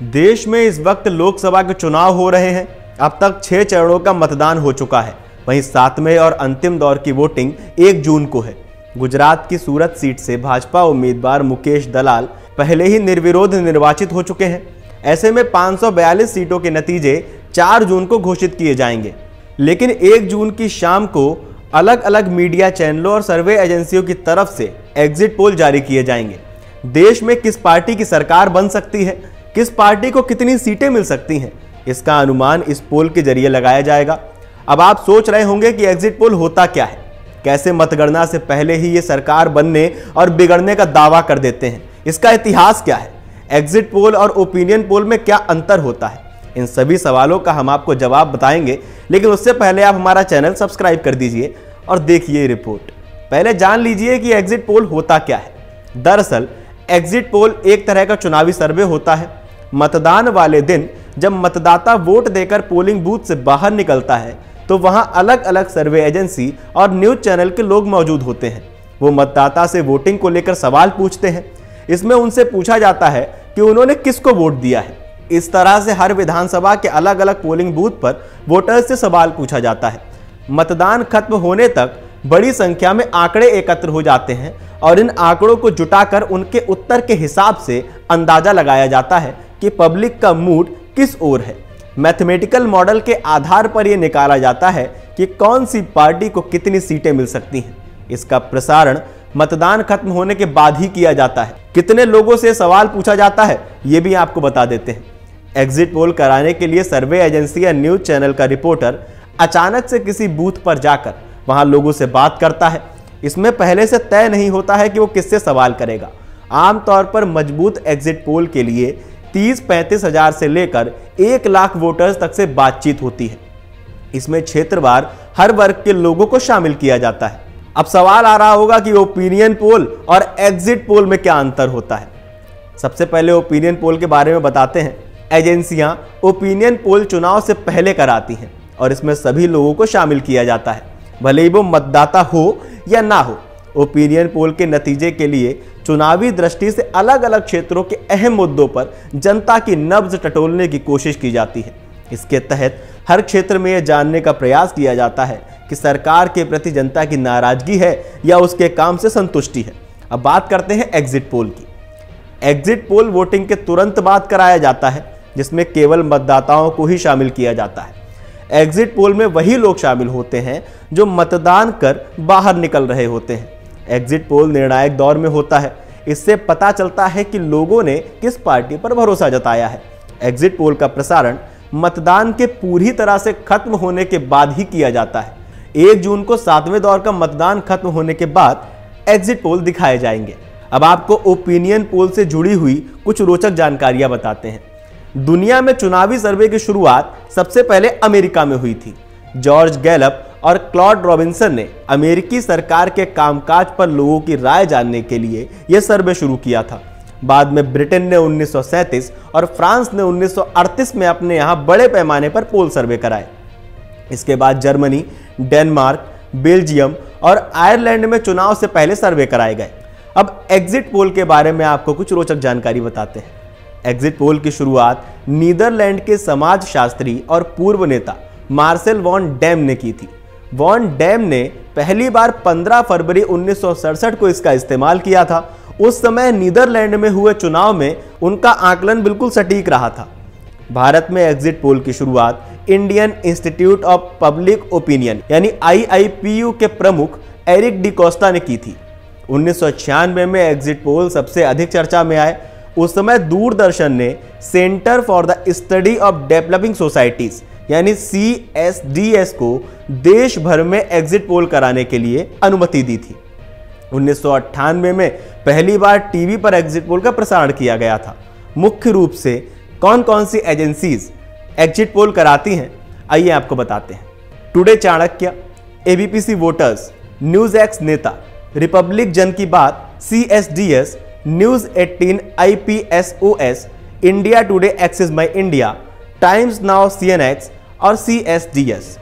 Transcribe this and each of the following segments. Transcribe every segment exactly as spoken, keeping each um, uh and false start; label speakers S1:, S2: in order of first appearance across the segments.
S1: देश में इस वक्त लोकसभा के चुनाव हो रहे हैं। अब तक छह चरणों का मतदान हो चुका है। वहीं सातवें और अंतिम दौर की वोटिंग एक जून को है। गुजरात की सूरत सीट से भाजपा उम्मीदवार मुकेश दलाल पहले ही निर्विरोध निर्वाचित हो चुके हैं। ऐसे में पाँच सौ बयालीस सीटों के नतीजे चार जून को घोषित किए जाएंगे, लेकिन एक जून की शाम को अलग अलग मीडिया चैनलों और सर्वे एजेंसियों की तरफ से एग्जिट पोल जारी किए जाएंगे। देश में किस पार्टी की सरकार बन सकती है, किस पार्टी को कितनी सीटें मिल सकती हैं, इसका अनुमान इस पोल के जरिए लगाया जाएगा। अब आप सोच रहे होंगे कि एग्जिट पोल होता क्या है, कैसे मतगणना से पहले ही ये सरकार बनने और बिगड़ने का दावा कर देते हैं, इसका इतिहास क्या है, एग्जिट पोल और ओपिनियन पोल में क्या अंतर होता है। इन सभी सवालों का हम आपको जवाब बताएंगे, लेकिन उससे पहले आप हमारा चैनल सब्सक्राइब कर दीजिए और देखिए रिपोर्ट। पहले जान लीजिए कि एग्जिट पोल होता क्या है। दरअसल एग्जिट पोल एक तरह का चुनावी सर्वे होता है। मतदान वाले दिन जब मतदाता वोट देकर पोलिंग बूथ से बाहर निकलता है तो वहां अलग अलग सर्वे एजेंसी और न्यूज चैनल के लोग मौजूद होते हैं। वो मतदाता से वोटिंग को लेकर सवाल पूछते हैं। इसमें उनसे पूछा जाता है कि उन्होंने किसको वोट दिया है। इस तरह से हर विधानसभा के अलग अलग पोलिंग बूथ पर वोटर्स से सवाल पूछा जाता है। मतदान खत्म होने तक बड़ी संख्या में आंकड़े एकत्र हो जाते हैं और इन आंकड़ों को जुटाकर उनके उत्तर के हिसाब से अंदाजा लगाया जाता है कि पब्लिक का मूड किस ओर है। मैथमेटिकल मॉडल के आधार पर यह निकाला जाता है कि कौन सी पार्टी को कितनी सीटें मिल सकती हैं। इसका प्रसारण मतदान खत्म होने के बाद ही किया जाता है। कितने लोगों से सवाल पूछा जाता है ये भी आपको बता देते हैं। एग्जिट पोल कराने के लिए सर्वे एजेंसी या न्यूज चैनल का रिपोर्टर अचानक से किसी बूथ पर जाकर वहां लोगों से बात करता है। इसमें पहले से तय नहीं होता है कि वो किससे सवाल करेगा। आमतौर पर मजबूत एग्जिट पोल के लिए तीस पैंतीस हजार से लेकर एक लाख वोटर्स तक से बातचीत होती है। इसमें क्षेत्रवार हर वर्ग के लोगों को शामिल किया जाता है। अब सवाल आ रहा होगा कि ओपिनियन पोल और एग्जिट पोल में क्या अंतर होता है। सबसे पहले ओपिनियन पोल के बारे में बताते हैं। एजेंसियां ओपिनियन पोल चुनाव से पहले कराती हैं और इसमें सभी लोगों को शामिल किया जाता है, भले ही वो मतदाता हो या ना हो। ओपिनियन पोल के नतीजे के लिए चुनावी दृष्टि से अलग अलग क्षेत्रों के अहम मुद्दों पर जनता की नब्ज टटोलने की कोशिश की जाती है। इसके तहत हर क्षेत्र में यह जानने का प्रयास किया जाता है कि सरकार के प्रति जनता की नाराजगी है या उसके काम से संतुष्टि है। अब बात करते हैं एग्जिट पोल की। एग्जिट पोल वोटिंग के तुरंत बाद कराया जाता है, जिसमें केवल मतदाताओं को ही शामिल किया जाता है। एग्जिट पोल में वही लोग शामिल होते हैं जो मतदान कर बाहर निकल रहे होते हैं। एग्जिट पोल निर्णायक दौर में होता है। इससे पता चलता है कि लोगों ने किस पार्टी पर भरोसा जताया है। एग्जिट पोल का प्रसारण मतदान के पूरी तरह से खत्म होने के बाद ही किया जाता है। एक जून को सातवें दौर का मतदान खत्म होने के बाद एग्जिट पोल दिखाए जाएंगे। अब आपको ओपिनियन पोल से जुड़ी हुई कुछ रोचक जानकारियां बताते हैं। दुनिया में चुनावी सर्वे की शुरुआत सबसे पहले अमेरिका में हुई थी। जॉर्ज गैलप और क्लॉड रॉबिन्सन ने अमेरिकी सरकार के कामकाज पर लोगों की राय जानने के लिए यह सर्वे शुरू किया था। बाद में ब्रिटेन ने उन्नीस सौ सैंतीस और फ्रांस ने उन्नीस सौ अड़तीस में अपने यहां बड़े पैमाने पर पोल सर्वे कराए। इसके बाद जर्मनी, डेनमार्क, बेल्जियम और आयरलैंड में चुनाव से पहले सर्वे कराए गए। अब एग्जिट पोल के बारे में आपको कुछ रोचक जानकारी बताते हैं। एग्जिट पोल की शुरुआत नीदरलैंड के समाजशास्त्री और पूर्व नेता मार्सेल वॉन डैम ने की थी। वॉन डैम ने पहली बार पंद्रह फरवरी उन्नीस सौ सड़सठ को इसका इस्तेमाल किया था। उस समय नीदरलैंड में हुए चुनाव में उनका आकलन बिल्कुल सटीक रहा था। भारत में एग्जिट पोल की शुरुआत Indian Institute of Public Opinion यानी आई आई पी यू के प्रमुख एरिक डिकोस्टा ने की थी। उन्नीस सौ छियानवे में एग्जिट पोल सबसे अधिक चर्चा में आए। उस समय दूरदर्शन ने Centre for the Study of Developing Societies यानी सी एस डी एस को देश भर में एग्जिट पोल कराने के लिए अनुमति दी थी। उन्नीस सौ अट्ठानवे में पहली बार टीवी पर एग्जिट पोल का प्रसारण किया गया था। मुख्य रूप से कौन कौन सी एजेंसीज एग्जिट पोल कराती हैं, आइए आपको बताते हैं। Today Chanakya, A B P C voters, news X Neta, Republic Jan Ki Baat, C S D S, news eighteen, I P S O S, India Today, Axis My India, Times Now, C N X और C S D S.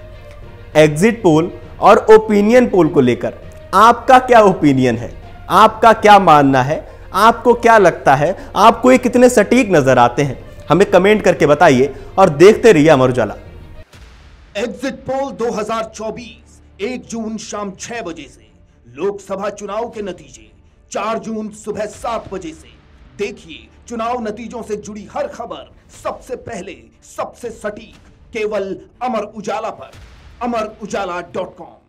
S1: Exit poll और opinion पोल को लेकर आपका क्या opinion है, आपका क्या मानना है, आपको क्या लगता है, आपको ये कितने सटीक नजर आते हैं, हमें कमेंट करके बताइए और देखते रहिए अमर उजाला।
S2: एग्जिट पोल दो हज़ार चौबीस, एक जून शाम छह बजे से। लोकसभा चुनाव के नतीजे चार जून सुबह सात बजे से। देखिए चुनाव नतीजों से जुड़ी हर खबर सबसे पहले, सबसे सटीक, केवल अमर उजाला पर। Amar Ujala dot com.